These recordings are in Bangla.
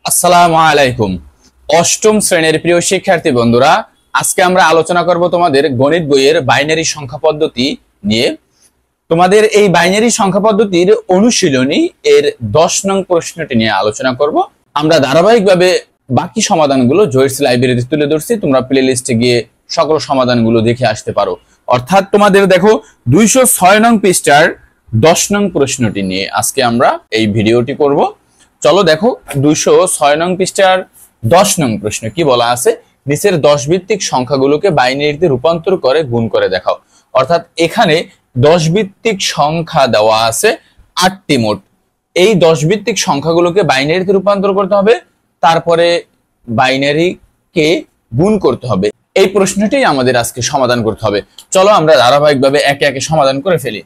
আসসালামু আলাইকুম। অষ্টম শ্রেণীর প্রিয় শিক্ষার্থী বন্ধুরা, আজকে আমরা আলোচনা করব তোমাদের গণিত বইয়ের বাইনারি সংখ্যা পদ্ধতি নিয়ে। তোমাদের এই বাইনারি সংখ্যা পদ্ধতির অনুশীলনী এর 10 নং প্রশ্নটি নিয়ে আলোচনা করব। আমরা ধারাবাহিকভাবে বাকি সমাধানগুলো জয়েস লাইব্রেরিতে তুলে ধরছি, তোমরা প্লে লিস্টে গিয়ে সকল সমাধানগুলো দেখে আসতে পারো। অর্থাৎ তোমাদের দেখো 206 নং পৃষ্ঠার 10 নং প্রশ্নটি নিয়ে আজকে আমরা এই ভিডিওটি করব। চলো দেখো 206 নং পৃষ্ঠার 10 নং প্রশ্ন কি বলা আছে, নিচের 10 ভিত্তিক সংখ্যাগুলোকে বাইনারিতে রূপান্তর করে গুণ করে দেখাও। অর্থাৎ এখানে 10 ভিত্তিক সংখ্যা দেওয়া আছে 8টি মোট। এই 10 ভিত্তিক সংখ্যাগুলোকে বাইনারিতে রূপান্তর করতে হবে, তারপরে বাইনারিকে গুণ করতে হবে। এই প্রশ্নটি আমাদের আজকে সমাধান করতে হবে। চলো আমরা ধারাবাহিকভাবে একে একে সমাধান করে ফেলি।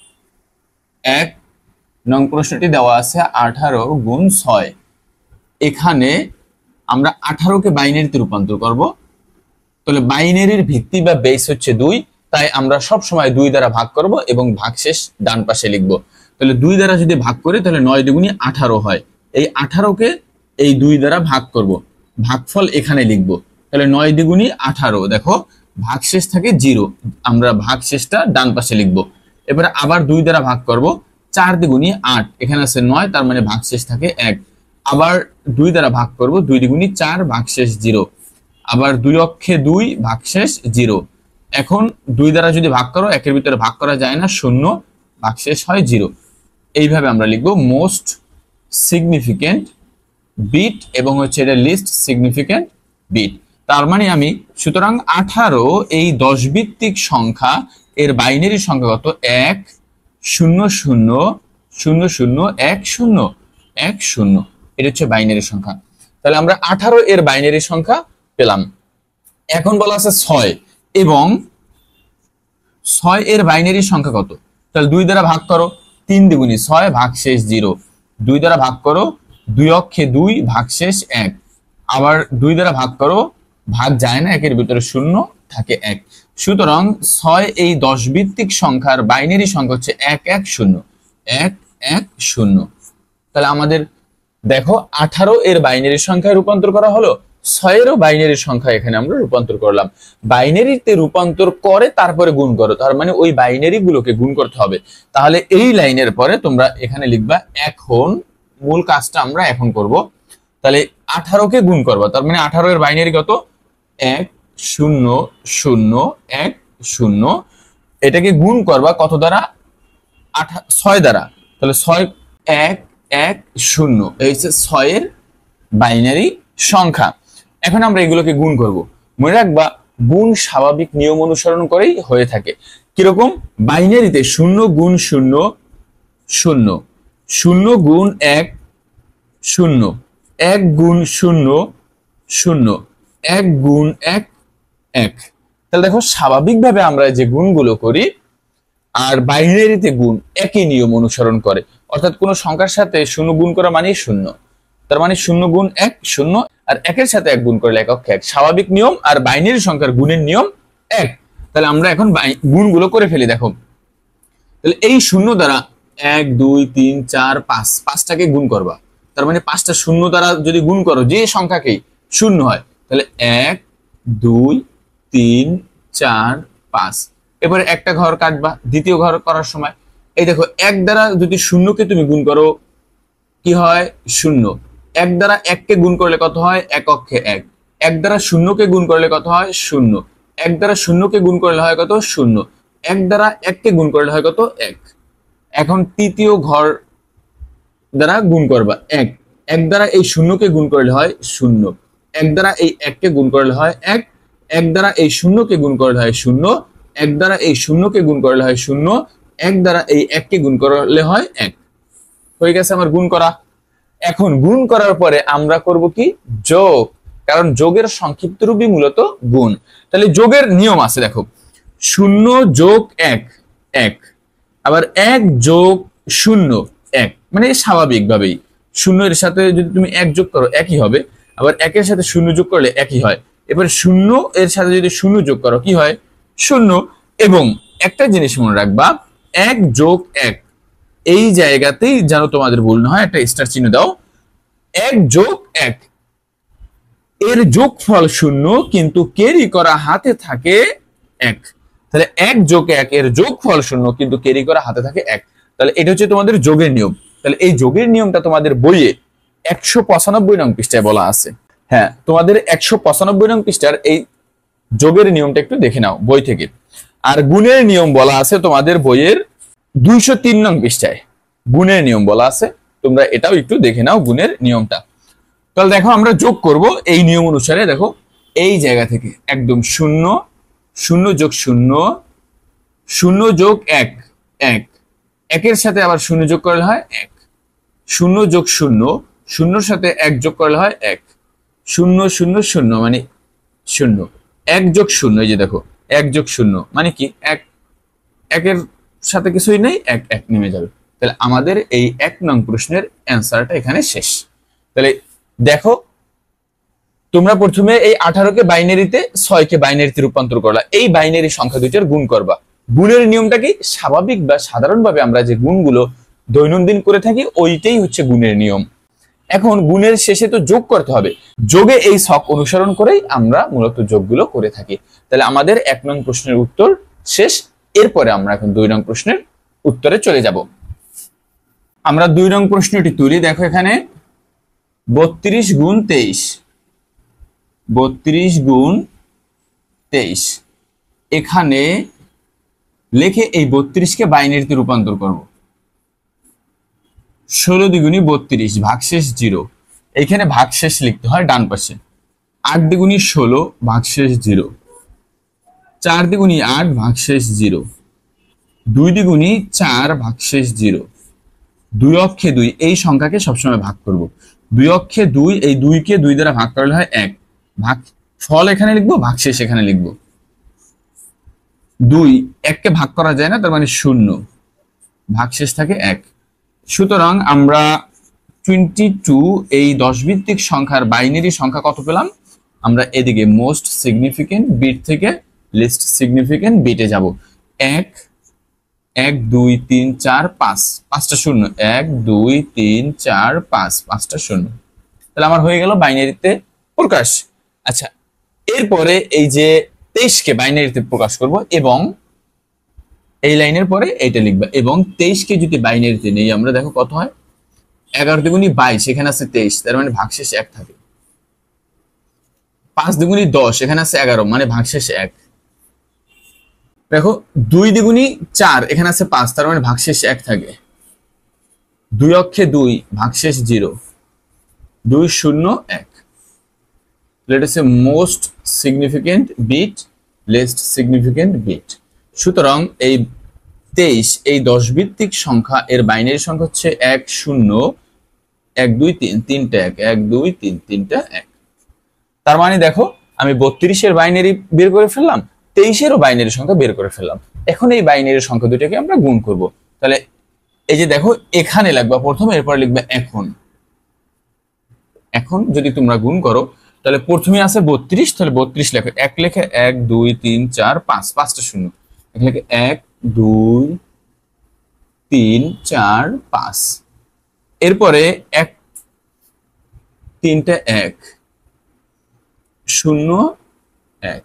1 নং প্রশ্নটি দেওয়া আছে 18 গুণ 6। এখানে আমরা 18কে বাইনারিতে রূপান্তর করব। তাহলে বাইনারির ভিত্তি বা বেস হচ্ছে 2, তাই আমরা সব সময় 2 দ্বারা ভাগ করব এবং ভাগশেষ ডান পাশে লিখব। তাহলে 2 দ্বারা যদি ভাগ করি তাহলে 9 দুগুণে 18 হয়। এই 18কে এই 2 দ্বারা ভাগ করব, ভাগফল এখানে লিখব। তাহলে 9 দুগুণে 18, দেখো ভাগশেষ থাকে 0, আমরা ভাগশেষটা ডান পাশে লিখব। এবারে আবার 2 দ্বারা ভাগ করব, 4 দুগুণে 8, এখানে আছে 9, তার মানে ভাগশেষ থাকে 1। আবার 2 দ্বারা ভাগ করব, 2 দুগুণে 4, ভাগশেষ 0। আবার 2 অক্ষে 2, ভাগশেষ 0। এখন 2 দ্বারা যদি ভাগ করো, একের ভিতরে ভাগ করা যায় না, 0, ভাগশেষ হয় 0। এইভাবে আমরা লিখব মোস্ট সিগনিফিকেন্ট বিট এবং হচ্ছে এটা লিস্ট সিগনিফিকেন্ট বিট। তার মানে আমি সুতরাং 18 এই 10 ভিত্তিক সংখ্যা এর বাইনারি সংখ্যা কত? 1 0 0 0 0 1 0 1 0। এটা হচ্ছে বাইনারি সংখ্যা। তাহলে আমরা 18 এর বাইনারি সংখ্যা পেলাম। এখন বলা আছে 6 এবং 6 এর বাইনারি সংখ্যা কত? তাহলে 2 দ্বারা ভাগ করো, 3 দুগুণে 6, ভাগশেষ 0। 2 দ্বারা ভাগ করো, 2 অক্ষে 2, ভাগশেষ 1। আবার 2 দ্বারা ভাগ করো, ভাগ যায় না, একের ভিতরে 0 থাকে 1। সুতরাং 6 এই 10 ভিত্তিক সংখ্যার বাইনারি সংখ্যা হচ্ছে 1 1 0 1 1 0। তাহলে আমাদের দেখো 18 এর বাইনারি সংখ্যায় রূপান্তর করা হলো, 6 এরও বাইনারি সংখ্যা এখানে আমরা রূপান্তর করলাম। বাইনারিতে রূপান্তর করে তারপরে গুণ করো, তার মানে ওই বাইনারি গুলোকে গুণ করতে হবে। তাহলে এই লাইনের পরে তোমরা এখানে লিখবা এখন, মূল কাজটা আমরা এখন করব। তাহলে 18কে গুণ করবা, তার মানে 18 এর বাইনারি কত? 1 0 0 1 0। এটাকে গুণ করবা কত দ্বারা? 6 দ্বারা। তাহলে 6 1 1 0, এই হচ্ছে 6 এর বাইনারি সংখ্যা। এখন আমরা এগুলোকে গুণ করব। মনে রাখবা গুণ স্বাভাবিক নিয়ম অনুসরণ করেই হয়ে থাকে। কিরকম? বাইনারিতে 0 গুণ 0 0, 0 গুণ 1 0, 1 গুণ 0 0, 1 গুণ 1 1। তাহলে দেখো স্বাভাবিকভাবে আমরা যে গুণগুলো করি আর বাইনারিতে গুণ একই নিয়ম অনুসরণ করে। অর্থাৎ কোন সংখ্যার সাথে 0 গুণ করা মানে 0, তার মানে 0 গুণ 1 0, আর 1 এর সাথে 1 গুণ করলে 1 অক্ষে 1। স্বাভাবিক নিয়ম আর বাইনারি সংখ্যার গুণের নিয়ম 1। তাহলে আমরা এখন গুণগুলো করে ফেলি। দেখো তাহলে এই 0 দ্বারা 1 2 3 4 5, 5টাকে গুণ করবা, তার মানে 5টা 0 দ্বারা যদি গুণ করো যে সংখ্যাকেই 0 হয়, তাহলে 1 2 3 4 5। এবারে একটা ঘর কাটবা, দ্বিতীয় ঘর করার সময় এই দেখো 1 দ্বারা যদি 0কে তুমি গুণ করো কি হয়? 0। 1 দ্বারা 1কে গুণ করলে কত হয়? 1 অক্ষে 1। 1 দ্বারা 0কে গুণ করলে কত হয়? 0। 1 দ্বারা 0কে গুণ করলে হয় কত? 0। 1 দ্বারা 1কে গুণ করলে হয় কত? 1। এখন তৃতীয় ঘর দ্বারা গুণ করবা 1। 1 দ্বারা এই 0কে গুণ করলে হয় 0। 1 দ্বারা এই 1কে গুণ করলে হয় 1। 1 দ্বারা এই 0কে গুণ করলে হয় 0। 1 দ্বারা এই 0কে গুণ করলে হয় 0। 1 দ্বারা এই 1কে গুণ করলে হয় 1। হয়ে গেছে আমার গুণ করা। এখন গুণ করার পরে আমরা করব কি? যোগ, কারণ যোগের সংক্ষিপ্ত রূপই মূলত গুণ। তাহলে যোগের নিয়ম আছে, দেখো 0 যোগ 1 1, আবার 1 যোগ 0 1, মানে স্বাভাবিকভাবেই 0 এর সাথে যদি তুমি 1 যোগ করো একই হবে, আবার 1 এর সাথে 0 যোগ করলে একই হয়। এবার 0 এর সাথে যদি 0 যোগ করো কি হয়? 0। এবং একটা জিনিস মনে রাখবা, 1 যোগ 1 এই জায়গাতেই যেন তোমাদের ভুল না হয়, একটা স্টার চিহ্ন দাও। এক যোগ এক এর যোগফল 0 কিন্তু ক্যারি করা হাতে থাকে 1। তাহলে 1 যোগ 1 এর যোগফল 0 কিন্তু ক্যারি করা হাতে থাকে 1। তাহলে এটা হচ্ছে তোমাদের যোগের নিয়ম। তাহলে এই যোগের নিয়মটা তোমাদের বইয়ে 195 নং পৃষ্ঠায় বলা আছে। হ্যাঁ, তোমাদের 195 নং পৃষ্ঠার এই যোগের নিয়মটা একটু দেখে নাও বই থেকে। আর গুণের নিয়ম বলা আছে তোমাদের বইয়ের 203 নং পৃষ্ঠায় গুণের নিয়ম বলা আছে, তোমরা এটাও একটু দেখে নাও গুণের নিয়মটা। তাহলে দেখো আমরা যোগ করব এই নিয়ম অনুসারে। দেখো এই জায়গা থেকে একদম 0 0 যোগ 0 0 যোগ 1 1 একের সাথে আবার 0 যোগ করলে হয় 1 0 যোগ 0 0 সাথে 1 যোগ করলে হয় 1 0 0 0 মানে 0 1 যোগ 0 এই যে দেখো 1 যোগ 0 মানে কি 1 একের সাথে কিছুই নেই 1 1 নেমে যাবে। তাহলে আমাদের এই 1 নং প্রশ্নের অ্যান্সারটা এখানে শেষ। তাহলে দেখো তোমরা প্রথমে এই 18 কে বাইনারিতে 6 কে বাইনারিতে রূপান্তর করলা, এই বাইনারি সংখ্যা দুইটার গুণ করবা। গুণের নিয়মটা কি স্বাভাবিক বা সাধারণভাবে আমরা যে গুণগুলো দৈনন্দিন করে থাকি ওইটাই হচ্ছে গুণের নিয়ম। এখন গুণের শেষে তো যোগ করতে হবে, যোগে এই ছক অনুসরণ করেই আমরা মূলত যোগগুলো করে থাকি। তাহলে আমাদের 1 নং প্রশ্নের উত্তর শেষ। এরপরে আমরা এখন 2 নং প্রশ্নের উত্তরে চলে যাব। আমরা 2 নং প্রশ্নটি তুলি। দেখো এখানে 32 গুণ 23 32 গুণ 23 এখানে লিখে এই 32 কে বাইনারিতে রূপান্তর করব। 16 দ্বিগুণী 32 ভাগশেষ 0, এখানে ভাগশেষ লিখতে হয় ডান পাশে। 8 দ্বিগুণী 16 ভাগশেষ 0, 4 দ্বিগুণী 8 ভাগশেষ 0, 2 দ্বিগুণী 4 ভাগশেষ 0, 2 অক্ষে 2 এই সংখ্যাকে সবসময় ভাগ করব। 2 অক্ষে 2 এই 2 কে 2 দ্বারা ভাগ করলে হয় 1, ভাগ ফল এখানে লিখবো, ভাগশেষ এখানে লিখবো। 2 1 কে ভাগ করা যায় না, তার মানে 0, ভাগশেষ থাকে 1। সুতরাং আমরা 22 এই 10 ভিত্তিক সংখ্যার বাইনারি সংখ্যা কত পেলাম? আমরা এদিকে মোস্ট সিগনিফিকেন্ট বিট থেকে লিস্ট সিগনিফিকেন্ট বিটে যাব। 1 1 2 3 4 5 5টা শূন্য, 1 2 3 4 5 5টা শূন্য। তাহলে আমার হয়ে গেল বাইনারিতে প্রকাশ। আচ্ছা, এরপরে এই যে 23 কে বাইনারিতে প্রকাশ করব এবং এই লাইনের পরে এইটা লিখবা। এবং 23 কে যদি বাইনারিতে নেই আমরা, দেখো কত হয়? 11 দ্বিগুণী 22, এখানে আছে 23, তার মানে ভাগশেষ 1 থাকে। 5 দ্বিগুণী 10, এখানে আছে 11, মানে ভাগশেষ 1। দেখো 2 দ্বিগুণী 4, এখানে আছে 5, তার মানে ভাগশেষ 1 থাকে। 2 অক্ষে 2 ভাগশেষ 0, 2 0 1। এটা হচ্ছে most significant bit, least significant bit. সুতরাং এই 23 এই 10 ভিত্তিক সংখ্যা এর বাইনারি সংখ্যা হচ্ছে 1 0 1 2 3 3টা 1 1 2 3 3টা 1। তার মানে দেখো আমি 32 এর বাইনারি বের করে ফেললাম, 23 এরও বাইনারি সংখ্যা বের করে ফেললাম। এখন এই বাইনারি সংখ্যা দুটোকে আমরা গুণ করব। তাহলে এই যে দেখো এখানে লিখবা প্রথমে, এরপর লিখবা এখন। এখন যদি তোমরা গুণ করো তাহলে প্রথমে আছে 32, তাহলে 32 লেখো। 1 লেখে 1 2 3 4 5, 5টা শূন্য। 1 লেখে 1 2 3 4 5। এরপরে 1 3টা 1 0 1।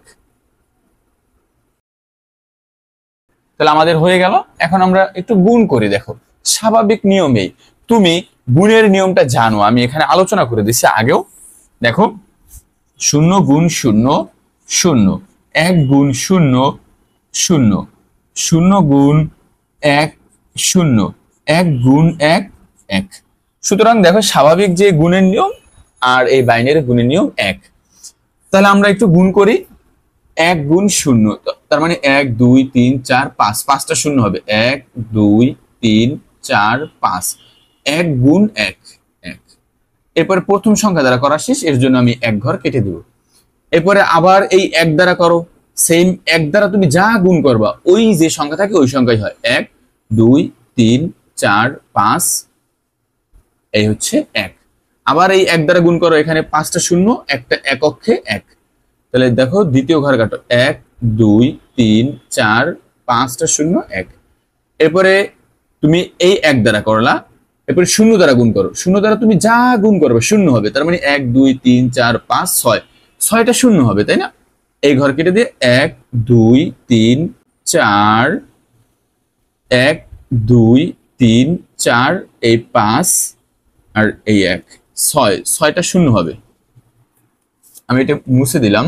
তাহলে আমাদের হয়ে গেল। এখন আমরা একটু গুণ করি। দেখো স্বাভাবিক নিয়মেই তুমি গুণের নিয়মটা জানো, আমি এখানে আলোচনা করে দিচ্ছি আগেও। দেখো 0 গুণ 0 0, 1 গুণ 0 0, 0 গুণ 1 0, 1 গুণ 1 1। সুতরাং দেখো স্বাভাবিক যে গুণের নিয়ম আর এই বাইনারি গুণের নিয়ম 1। তাহলে আমরা একটু গুণ করি। 1 গুণ 0, তার মানে 1 2 3 4 5, 5টা শূন্য হবে। 1 2 3 4 5, 1 গুণ 1 1। এরপরে প্রথম সংখ্যা দ্বারা করা শেষ, এর জন্য আমি 1 ঘর কেটে দেব। এরপরে আবার এই 1 দ্বারা করো, সেম 1 দ্বারা তুমি যা গুণ করবা ওই যে সংখ্যা থাকে ওই সংখ্যাই হয়। 1 2 3 4 5, এই হচ্ছে 1। আবার এই 1 দ্বারা গুণ করো, এখানে 5টা শূন্য, একটা এককে 1। তাহলে দেখো দ্বিতীয় ঘর কাটো, 1 2 3 4 5টা শূন্য 1। এরপরে তুমি এই 1 দ্বারা করলা, এরপরে শূন্য দ্বারা গুণ করো, শূন্য দ্বারা তুমি যা গুণ করবে শূন্য হবে, তার মানে 1 2 3 4 5 6, 6টা শূন্য হবে, তাই না? এই ঘর কেটে দিয়ে 1 2 3 4, 1 2 3 4, এই 5 আর এই 1, 6, 6টা শূন্য হবে। আমি এটা মুছে দিলাম।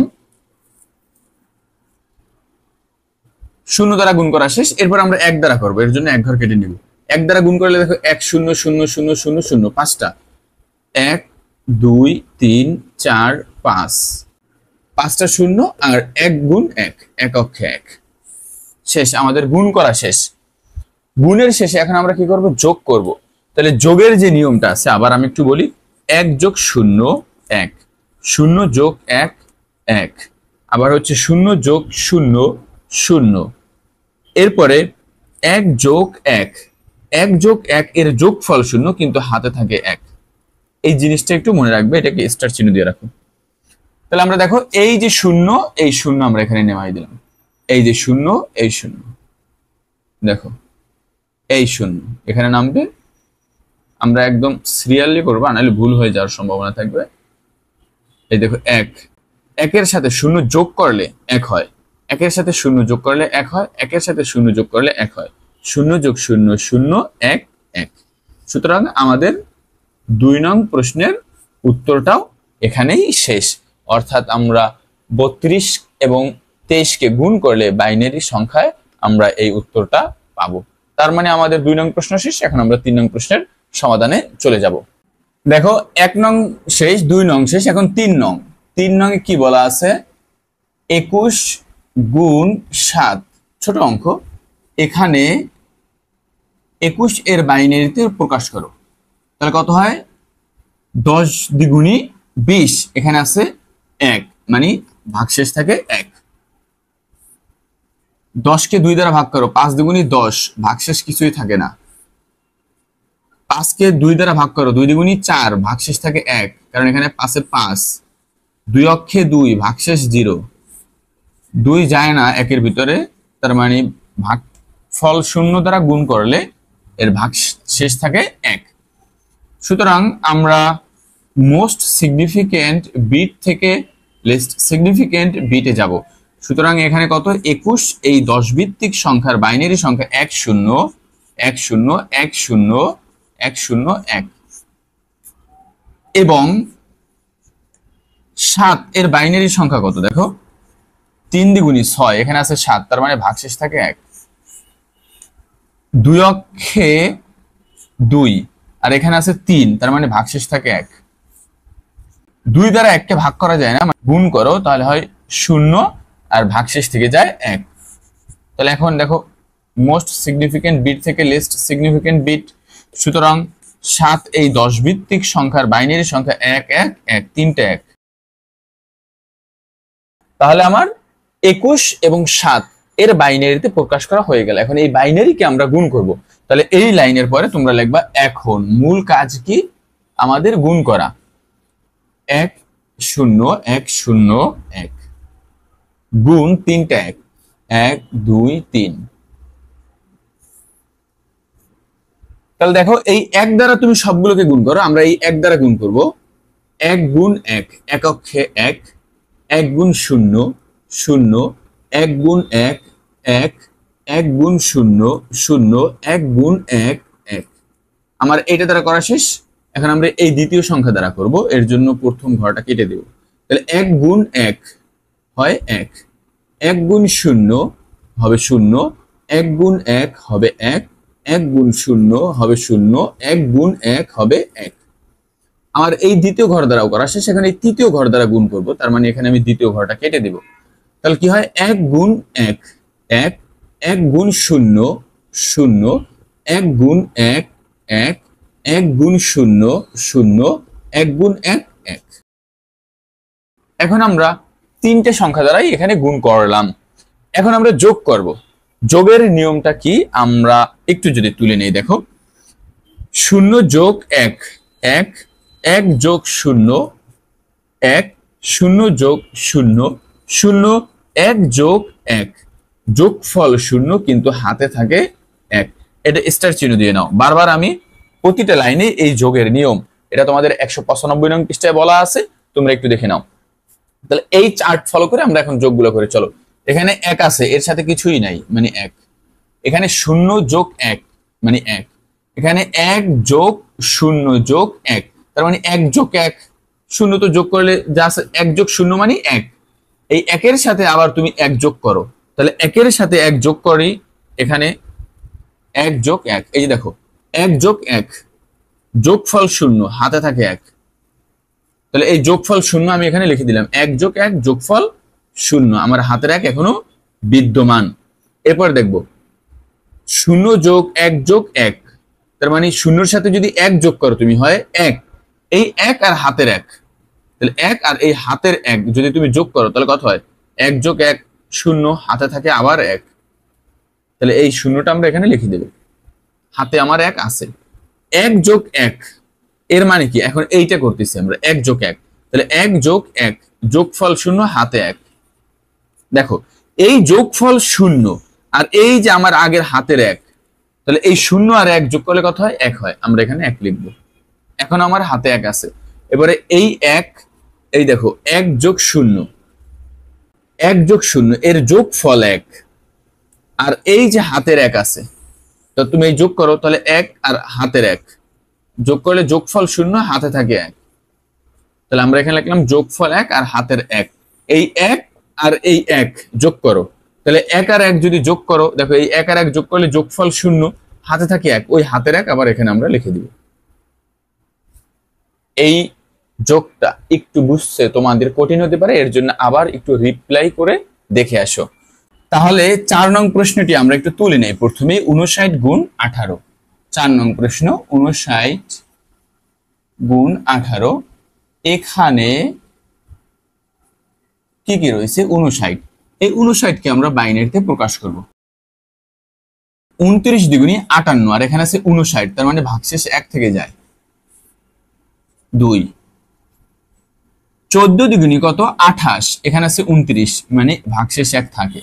শূন্য দ্বারা গুণ করা শেষ। এরপর আমরা 1 দ্বারা করবো, এর জন্য 1 ঘর কেটে নিব। 1 দ্বারা গুণ করলে দেখো 1 0 0 0 0 0, 5টা, 1 2 3 4 5, 5টা শূন্য আর 1 গুণ 1, এক অক্ষে 1। শেষ, আমাদের গুণ করা শেষ। গুণের শেষে এখন আমরা কি করব? যোগ করব। তাহলে যোগের যে নিয়মটা আছে আবার আমি একটু বলি, 1 যোগ 0 1, 0 যোগ 1 1, আবার হচ্ছে 0 যোগ 0 0, এরপরে 1 যোগ 1, 1 যোগ 1 এর যোগফল 0 কিন্তু হাতে থাকে 1। এই জিনিসটা একটু মনে রাখবে, এটাকে স্টার চিহ্ন দিয়ে রাখো। তাহলে আমরা দেখো এই যে 0, এই 0 আমরা এখানে নেমাই দিলাম, এই যে 0 এই 0, দেখো এই 0 এখানে নামবে। আমরা একদম সিরিয়ালি করবো, নাহলে ভুল হয়ে যাওয়ার সম্ভাবনা থাকবে। এই দেখো 1, 1 এর সাথে 0 যোগ করলে 1 হয়, 1 এর সাথে 0 যোগ করলে 1 হয়, 1 এর সাথে 0 যোগ করলে 1 হয়, 0 যোগ 0 0 1 1। সুতরাং আমাদের 2 নং প্রশ্নের উত্তরটাও এখানেই শেষ। অর্থাৎ আমরা 32 এবং 23 কে গুণ করলে বাইনারি সংখ্যায় আমরা এই উত্তরটা পাবো। তার মানে আমাদের 2 নং প্রশ্ন শেষ। এখন আমরা 3 নং প্রশ্নের সমাধানে চলে যাব। দেখো 1 নং শেষ, 2 নং শেষ, এখন 3 নং। 3 নং এ কি বলা আছে? 21 গুণ 7, ছোট অঙ্ক। এখানে 21 এর বাইনারিতে প্রকাশ করো। তাহলে কত হয়? 10 দ্বিগুণী 20, এখানে আছে 1, মানে ভাগশেষ থাকে 1। 10 কে 2 দ্বারা ভাগ করো, 5 দ্বিগুণী 10, ভাগশেষ কিছুই থাকে না। 5 কে 2 দ্বারা ভাগ করো, 2 দ্বিগুণী 4, ভাগশেষ থাকে 1, কারণ এখানে 5 এ 5। 2 অক্ষে 2, ভাগশেষ 0, 2 যায় না 1 এর ভিতরে, তার মানে ভাগফল 0 দ্বারা গুণ করলে এর ভাগশেষ থাকে 1। সুতরাং আমরা মোস্ট সিগনিফিকেন্ট বিট থেকে লিস্ট সিগনিফিকেন্ট বিটে যাব। সুতরাং এখানে কত? 21 এই 10 ভিত্তিক সংখ্যার বাইনারি সংখ্যা 1 0 1 0 1 0 1 0 1, এবং 7 এর বাইনারি সংখ্যা কত? দেখো 3 দ্বিগুণী 6, এখানে আছে 7, তার মানে ভাগশেষ থাকে 1। 2 অক্ষে 2, আর এখানে আছে 3, তার মানে ভাগশেষ থাকে 1। 2 দ্বারা 1 কে ভাগ করা যায় না, গুণ করো তাহলে হয় 0, আর ভাগশেষ থেকে যায় 1। তাহলে এখন দেখো মোস্ট সিগনিফিকেন্ট বিট থেকে লিস্ট সিগনিফিকেন্ট বিট। সুতরাং 7 এই 10 ভিত্তিক সংখ্যার বাইনারি সংখ্যা 1 1 1, 3টে 1। তাহলে আমার 21 এবং 7 এর বাইনারিতে প্রকাশ করা হয়ে গেল। এখন এই বাইনারিকে আমরা গুণ করব। তাহলে এই লাইনের পরে তোমরা লিখবা এখন মূল কাজ কি? আমাদের গুণ করা। 1 0 1 0 1 গুণ 3টে 1, 1 2 3। তাহলে দেখো এই 1 দ্বারা তুমি সবগুলোকে গুণ করো। আমরা এই 1 দ্বারা গুণ করব। 1 গুণ 1, এক অক্ষে 1, 1 গুণ 0 0, 1 গুণ 1 1, 1 গুণ 0 0, 1 গুণ 1 1। আমার এইটা দ্বারা করা শেষ। এখন আমরা এই দ্বিতীয় সংখ্যা দ্বারা করব, এর জন্য প্রথম ঘরটা কেটে দেব। তাহলে 1 গুণ 1 হয় 1, 1 গুণ 0 হবে 0, 1 গুণ 1 হবে 1, 1 গুণ 0 হবে 0, 1 গুণ 1 হবে 1। আমার এই দ্বিতীয় ঘর দ্বারাও করা শেষ। এখন এই তৃতীয় ঘর দ্বারা গুণ করব, তার মানে এখানে আমি দ্বিতীয় ঘরটা কেটে দেব। তাহলে কি হয়? 1 গুণ 1 1, 1 গুণ 0 0, 1 গুণ 1 1, 1 গুণ 0 0, 1 গুণ 1 1। এখন আমরা 3টে সংখ্যা দ্বারাই এখানে গুণ করলাম। এখন আমরা যোগ করব। যোগের নিয়মটা কি আমরা একটু যদি তুলে নেই, দেখো 0 যোগ 1 1, 1 যোগ 0 1, 0 যোগ 0 0, 1 যোগ 1, যোগফল 0 কিন্তু হাতে থাকে 1। এটা স্টার চিহ্ন দিয়ে নাও। বারবার আমি প্রতিটা লাইনে এই যোগের নিয়ম, এটা তোমাদের 195 নং পৃষ্ঠায় বলা আছে, তোমরা একটু দেখে নাও। তাহলে এই চার্ট ফলো করে আমরা এখন যোগগুলো করে চলো। এখানে 1 আছে, এর সাথে কিছুই নাই মানে 1। এখানে 0 যোগ 1 মানে 1। এখানে 1 যোগ 0 যোগ 1, তার মানে 1 যোগ 1, 0 তো যোগ করলে যা আছে 1 যোগ 0 মানে 1। এই 1 এর সাথে আবার তুমি 1 যোগ করো, তাহলে 1 এর সাথে 1 যোগ করি, এখানে 1 যোগ 1, এই যে দেখো 1 যোগ 1, যোগফল 0, হাতে থাকে 1। তাহলে এই যোগফল 0 আমি এখানে লিখে দিলাম, 1 যোগ 1 যোগফল 0, আমার হাতের 1 এখনো বিদ্যমান। এরপর দেখবো 0 যোগ 1 যোগ 1, তার মানে 0 সাথে যদি 1 যোগ করো তুমি হয় 1। এই 1 আর হাতের 1, তাহলে 1 আর এই হাতের 1 যদি তুমি যোগ করো তাহলে কত হয়? 1 যোগ 1 0, হাতে থাকে আবার 1। তাহলে এই 0টা আমরা এখানে লিখে দেব, হাতে আমার 1 আছে। 1 যোগ 1 এর মানে কি? এখন এইটা করতেছি আমরা 1 যোগ 1, তাহলে 1 যোগ 1 যোগফল 0, হাতে 1। দেখো এই যোগফল 0 আর এই যে আমার আগের হাতের 1, তাহলে এই 0 আর 1 যোগ করলে কত হয়? 1 হয়। আমরা এখানে 1 লিখবো। এখন আমার হাতে 1 আছে। এবারে এই 1, এই দেখো 1 যোগ 0, 1 যোগ 0 এর যোগফল 1, আর এই যে হাতের 1 আছে, তো তুমি এই যোগ করো, তাহলে 1 আর হাতের 1 যোগ করলে যোগফল 0, হাতে থাকে 1। তাহলে আমরা এখানে লিখলাম যোগফল 1 আর হাতের 1। এই 1 আর এই 1 যোগ করো, তাহলে 1 আর 1 যদি যোগ করো, দেখো এই 1 আর 1 যোগ করলে যোগফল 0, হাতে থাকে 1, ওই হাতের 1 আবার এখানে আমরা লিখে দিব। এই যোগটা একটু বুঝতে তোমাদের কঠিন হতে পারে, এর জন্য আবার একটু রিপ্লাই করে দেখে আসো। তাহলে 4 নং প্রশ্নটি আমরা একটু তুলে নেই। প্রথমে 59 গুণ 18, 4 নং প্রশ্ন 59 গুণ 18। এখানে কি কি রয়েছে? 59। এই 59 কে আমরা বাইনারিতে প্রকাশ করব। 29 দ্বিগুণী 58, আর এখানে আছে 59, তার মানে ভাগশেষ 1 থেকে যায় 2। 14 দ্বিগুণী কত? 28, এখানে আছে 29, মানে ভাগশেষ 1 থাকে।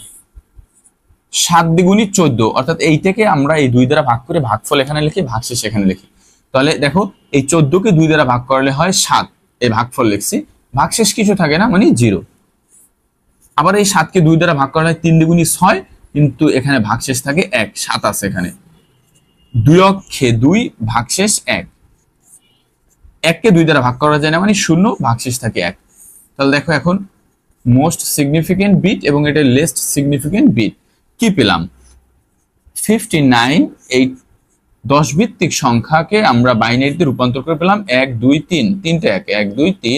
7 দ্বিগুণী 14, অর্থাৎ এই থেকে আমরা এই 2 দ্বারা ভাগ করে ভাগফল এখানে লিখি, ভাগশেষ এখানে লিখি। তাহলে দেখো এই 14 কে 2 দ্বারা ভাগ করলে হয় 7, এই ভাগফল লিখছি, ভাগশেষ কিছু থাকে না মানে 0। আবার এই 7 কে 2 দ্বারা ভাগ করলে হয় 3 দ্বিগুণী 6, কিন্তু এখানে ভাগশেষ থাকে 1, 7 আছে এখানে। 2 অক্ষে 2, ভাগশেষ 1। 1 কে 2 দ্বারা ভাগ করা যায় না মানে 0, ভাগশেষ থাকে 1। তাহলে দেখো এখন মোস্ট সিগনিফিকেন্ট বিট এবং এটা লেস্ট সিগনিফিকেন্ট বিট কি পেলাম? 59, এই 10 ভিত্তিক সংখ্যাকে আমরা বাইনারিতে রূপান্তর করে পেলাম 1 2 3, তিনটা 1, 1 2 3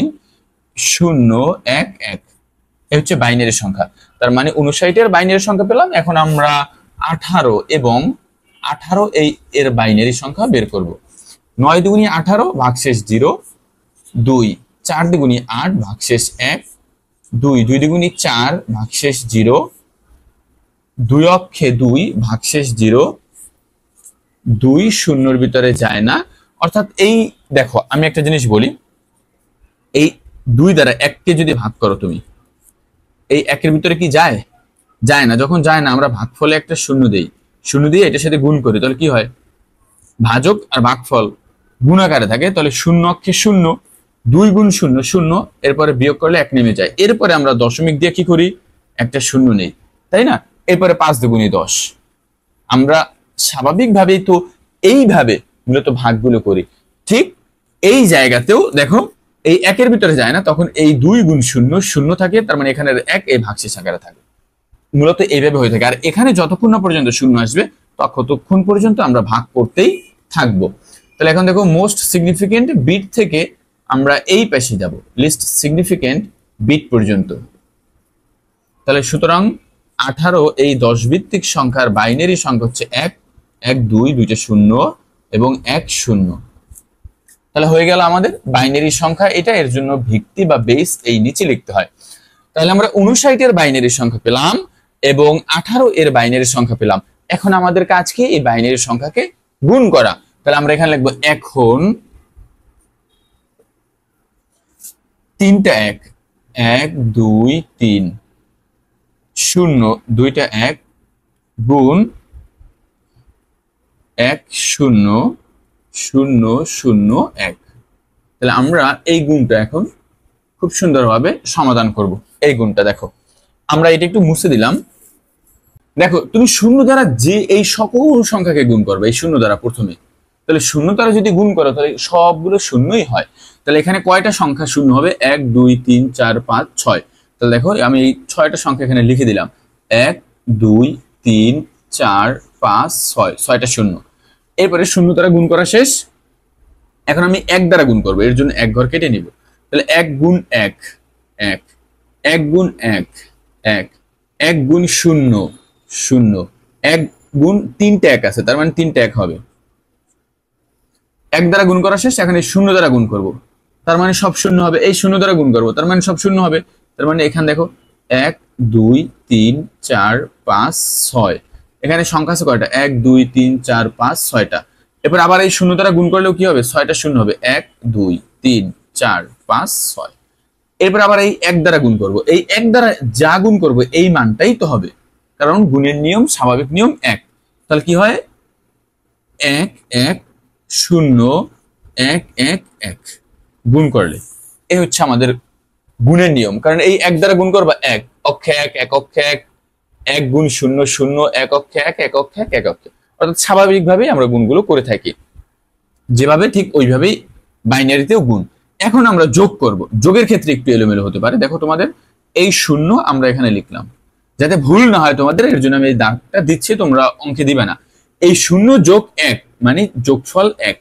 0 1 1। এই হচ্ছে বাইনারি সংখ্যা। তার মানে 59 এর বাইনারি সংখ্যা পেলাম। এখন আমরা 18 এবং 18 এই এর বাইনারি সংখ্যা বের করব। 9 দুগুণী 18, ভাগশেষ 0। 2 4 দুগুণী 8, ভাগশেষ 1। 2 2 দুগুণী 4, ভাগশেষ 0। 2 অক্ষে 2, ভাগশেষ 0। 2 শূন্যর ভিতরে যায় না, অর্থাৎ এই দেখো আমি একটা জিনিস বলি, এই 2 দ্বারা 1 কে যদি ভাগ করো তুমি, এই 1 এর ভিতরে কি যায়? যায় না। যখন যায় না আমরা ভাগফলে একটা 0 দেই, 0 দিয়ে এটার সাথে গুণ করি, তাহলে কি হয়? ভাজক আর ভাগফল গুণাকারে থাকে, তাহলে 0 অক্ষে 0, 2 গুণ 0 0, এরপরে বিয়োগ করলে 1 নেমে যায়। এরপরে আমরা দশমিক দিয়ে কি করি? একটা 0 নেই, তাই না? এরপরে 5 দুগুণী 10। আমরা স্বাভাবিকভাবেই তো এইভাবে মূলত ভাগগুলো করি। ঠিক এই জায়গাতেও দেখো এই 1 এর ভিতরে যায় না, তখন এই 2 গুণ 0 0 থাকে, তার মানে এখানে 1 এই ভাগশেষ আকারে থাকে। মূলত এইভাবে হয়ে থাকে। আর এখানে যতক্ষণ না পর্যন্ত 0 আসবে ততক্ষণ পর্যন্ত আমরা ভাগ করতেই থাকবো। তাহলে এখন দেখো মোস্ট সিগনিফিকেন্ট বিট থেকে আমরা এই পাশে যাব, লিস্ট সিগনিফিকেন্ট বিট পর্যন্ত। তাহলে সুতরাং 18 এই 10 ভিত্তিক সংখ্যার বাইনারি সংখ্যা হচ্ছে 1 1 2, দুইটা 0 এবং 1 0। তাহলে হয়ে গেল আমাদের বাইনারি সংখ্যা এটা। এর জন্য ভিত্তি বা বেস এই নিচে লিখতে হয়। তাহলে আমরা 59 এর বাইনারি সংখ্যা পেলাম এবং 18 এর বাইনারি সংখ্যা পেলাম। এখন আমাদের কাজ কি? এই বাইনারি সংখ্যাকে গুণ করা। তাহলে আমরা এখানে লিখবো এখন 3টা 1 1 2 3 0 2টা 1 গুণ 1 0 001। তাহলে আমরা এই গুণটা এখন খুব সুন্দরভাবে সমাধান করব। এই গুণটা দেখো, আমরা এটা একটু মুছে দিলাম। দেখো তুমি শূন্য দ্বারা যে এই সকল সংখ্যাকে গুণ করবে, এই শূন্য দ্বারা প্রথমে, তাহলে শূন্য দ্বারা যদি গুণ করো তাহলে সবগুলো শূন্যই হয়। তাহলে এখানে কয়টা সংখ্যা শূন্য হবে? 1 2 3 4 5 6। তাহলে দেখো আমি এই 6টা সংখ্যা এখানে লিখে দিলাম, 1 2 3 4 5 6, 6টা শূন্য। এরপরে শূন্য দ্বারা গুণ করা শেষ। এখন আমি 1 দ্বারা গুণ করবো, এর জন্য 1 ঘর কেটে নিব। তাহলে 1 গুণ 1 1, 1 গুণ 1 1, 1 গুণ 0 0, 1 গুণ 3টে 1 আছে, তার মানে 3টে 1 হবে। 1 দ্বারা গুণ করা শেষ। এখন এই 0 দ্বারা গুণ করব, তার মানে সব শূন্য হবে। এই 0 দ্বারা গুণ করব, তার মানে সব শূন্য হবে। তার মানে এখানে দেখো 1 2 3 4 5 6, এখানে সংখ্যা আছে কয়টা? 1 2 3 4 5 6টা। এরপর আবার এই 0 দ্বারা গুণ করলেও কি হবে? 6টা শূন্য হবে, 1 2 3 4 5 6। এরপর আবার এই 1 দ্বারা গুণ করব, এই 1 দ্বারা যা গুণ করব এই মানটাই তো হবে, কারণ গুণের নিয়ম, স্বাভাবিক নিয়ম 1। তাহলে কি হয়? 1 1 0 1 1 1 গুণ করলে এই হচ্ছে আমাদের গুণের নিয়ম। কারণ এই 1 দ্বারা গুণ করবা 1 অক্ষে 1 1 অক্ষে 1, 1 গুণ 0 0 1 অক্ষে 1 1 অক্ষে 1 1 অক্ষে। অর্থাৎ স্বাভাবিকভাবেই আমরা গুণগুলো করে থাকি, যেভাবে ঠিক ওইভাবেই বাইনারিতেও গুণ। এখন আমরা যোগ করব। যোগের ক্ষেত্রে একটু এলোমেলো হতে পারে। দেখো তোমাদের এই 0 আমরা এখানে লিখলাম, যাতে ভুল না হয় তোমাদের, এর জন্য আমি এই দাগটা দিচ্ছি, তোমরা অঙ্কে দিবে না। এই 0 যোগ 1 মানে যোগফল 1।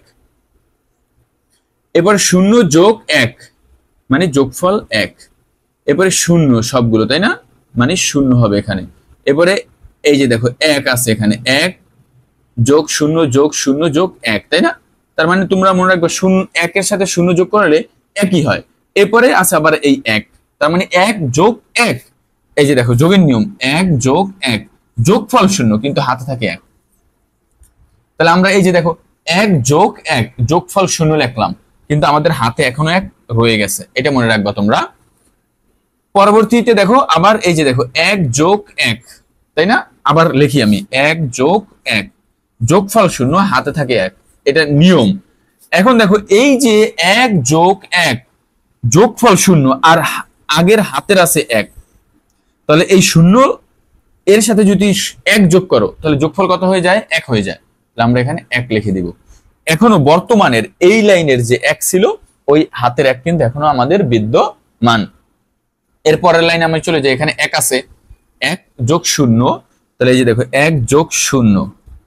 এবার 0 যোগ 1 মানে যোগফল 1। এরপরে 0 সবগুলো, তাই না? মানে 0 হবে এখানে। এরপরে এই যে দেখো 1 আছে এখানে, 1 যোগ 0 যোগ 0 যোগ 1, তাই না? তার মানে তোমরা মনে রাখবে 1 এর সাথে 0 যোগ করলে একই হয়। এরপরে আছে আবার এই 1, তার মানে 1 যোগ 1। এই যে দেখো যোগের নিয়ম, 1 যোগ 1 যোগফল 0, কিন্তু হাতে থাকে 1। তাহলে আমরা এই যে দেখো 1 যোগ 1 যোগফল 0 লিখলাম, কিন্তু আমাদের হাতে এখনো 1 রয়ে গেছে, এটা মনে রাখবা তোমরা। পরবর্তীতে দেখো আবার এই যে দেখো 1 যোগ 1, তাই না? আবার লিখি আমি 1 যোগ 1 যোগফল 0, হাতে থাকে 1, এটা নিয়ম। এখন দেখো এই যে 1 যোগ 1 যোগফল 0 আর আগের হাতের আছে 1, তাহলে এই 0 এর সাথে যদি 1 যোগ করো তাহলে যোগফল কত হয়ে যায়? 1 হয়ে যায়। তাহলে আমরা এখানে 1 লিখে দিব। এখনো বর্তমানের এই লাইনের যে 1 ছিল, ওই হাতের 1 কিন্তু এখনো আমাদের বিদ্যমান। এর পরের লাইনে আমি চলে যাই, এখানে 1 আছে, 1 যোগ 0, তাহলে এই যে দেখো 1 যোগ 0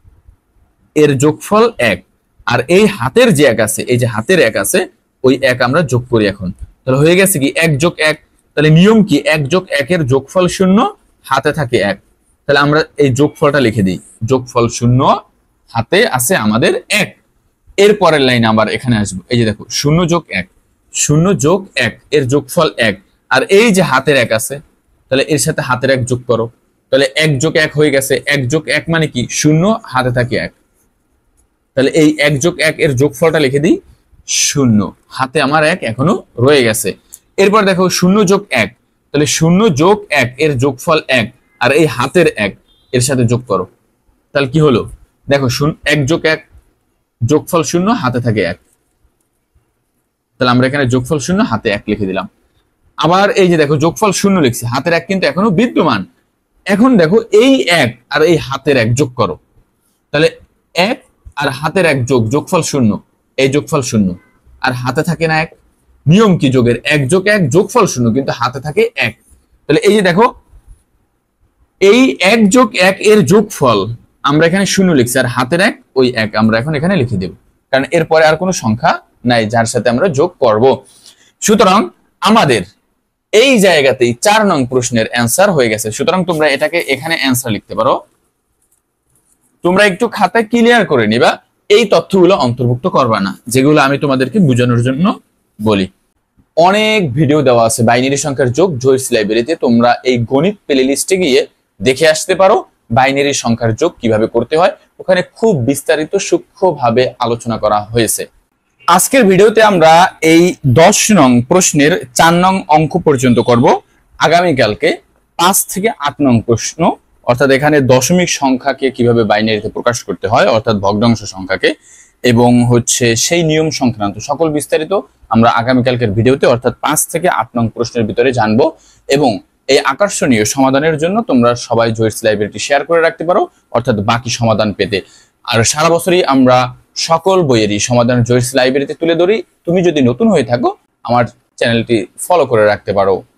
এর যোগফল 1। আর এই হাতের যে 1 আছে, এই যে হাতের 1 আছে, ওই 1 আমরা যোগ করি এখন। তাহলে হয়ে গেছে কি 1 যোগ 1। তাহলে নিয়ম কি? 1 যোগ 1 এর যোগফল 0, হাতে থাকে 1। তাহলে আমরা এই যোগফলটা লিখে দিই, যোগফল 0, হাতে আছে আমাদের 1। এর পরের লাইনে আবার এখানে আসবো, এই যে দেখো 0 যোগ 1 0 যোগ 1 এর যোগফল 1। আর এই যে হাতের 1 আছে, তাহলে এর সাথে হাতের 1 যোগ করো, তাহলে 1 যোগ 1 হয়ে গেছে। 1 যোগ 1 মানে কি? 0, হাতে থাকে 1। তাহলে এই 1 যোগ 1 এর যোগফলটা লিখে দিই 0, হাতে আমার 1 এখনো রয়ে গেছে। এরপর দেখো 0 যোগ 1, তাহলে 0 যোগ 1 এর যোগফল 1, আর এই হাতের 1 এর সাথে যোগ করো, তাহলে কি হলো? দেখো 1 যোগ 1 যোগফল 0, হাতে থাকে 1। তাহলে আমরা এখানে যোগফল 0, হাতে 1 লিখে দিলাম। আবার এই যে দেখো যোগফল 0 লিখছি, হাতের 1 কিন্তু এখনো বিদ্যমান। এখন দেখো এই 1 আর এই হাতের 1 যোগ করো, তাহলে 1 আর হাতের 1 যোগ, যোগফল 0, এই যোগফল 0, আর হাতে থাকে না 1। নিয়ম কি যোগের? 1 যোগ 1 যোগফল 0, কিন্তু হাতে থাকে 1। তাহলে এই যে দেখো এই 1 যোগ 1 এর যোগফল আমরা এখানে 0 লিখছি, আর হাতের 1 ওই 1 আমরা এখন এখানে লিখে দেব, কারণ এরপরে আর কোনো সংখ্যা নাই যার সাথে আমরা যোগ করব। সুতরাং আমাদের এই জায়গাতেই 4 নং প্রশ্নের অ্যান্সার হয়ে গেছে। সুতরাং তোমরা এটাকে এখানে অ্যান্সার লিখতে পারো। তোমরা একটু খাতায় ক্লিয়ার করে নিবা, এই তথ্যগুলো অন্তর্ভুক্ত করবা না, যেগুলো আমি তোমাদেরকে বোঝানোর জন্য বলি। অনেক ভিডিও দেওয়া আছে বাইনারি সংখ্যার যোগ জয়েস লাইব্রেরিতে, তোমরা এই গণিত প্লেলিস্টে গিয়ে দেখে আসতে পারো বাইনারি সংখ্যার যোগ কিভাবে করতে হয়। ওখানে খুব বিস্তারিত সূক্ষ্মভাবে আলোচনা করা হয়েছে। আজকের ভিডিওতে আমরা এই 10 নং প্রশ্নের 4 নং অঙ্ক পর্যন্ত করব। আগামীকালকে 5 থেকে 8 নং প্রশ্ন, অর্থাৎ এখানে দশমিক সংখ্যাকে কিভাবে বাইনারিতে প্রকাশ করতে হয়, অর্থাৎ ভগ্নাংশ সংখ্যাকে, এবং হচ্ছে সেই নিয়ম সংক্রান্ত সকল বিস্তারিত আমরা আগামীকালকের ভিডিওতে অর্থাৎ 5 থেকে 8 নং প্রশ্নের ভিতরে জানবো। এবং এই আকর্ষণীয় সমাধানের জন্য তোমরা সবাই জয়েস লাইব্রেরিটি শেয়ার করে রাখতে পারো, অর্থাৎ বাকি সমাধান পেতে। আর সারা বছরই আমরা সকল বইয়েরই সমাধান জয়েস লাইব্রেরিতে তুলে ধরি। তুমি যদি নতুন হয়ে থাকো আমার চ্যানেলটি ফলো করে রাখতে পারো।